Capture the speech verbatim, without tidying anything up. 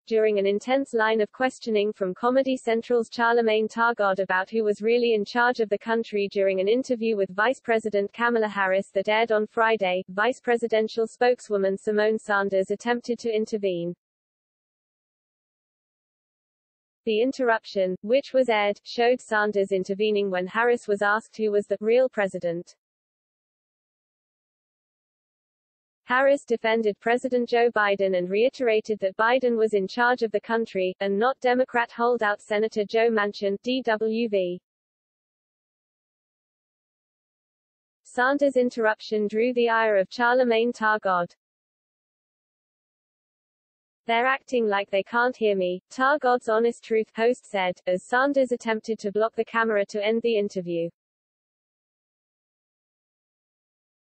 during an intense line of questioning from Comedy Central's Charlamagne Tha God about who was really in charge of the country during an interview with Vice President Kamala Harris that aired on Friday, vice presidential spokeswoman Symone Sanders attempted to intervene. The interruption, which was aired, showed Sanders intervening when Harris was asked who was the real president. Harris defended President Joe Biden and reiterated that Biden was in charge of the country, and not Democrat holdout Senator Joe Manchin, D W V. Sanders' interruption drew the ire of Charlamagne Tha God. "They're acting like they can't hear me," Tha God's Honest Truth host said, as Sanders attempted to block the camera to end the interview.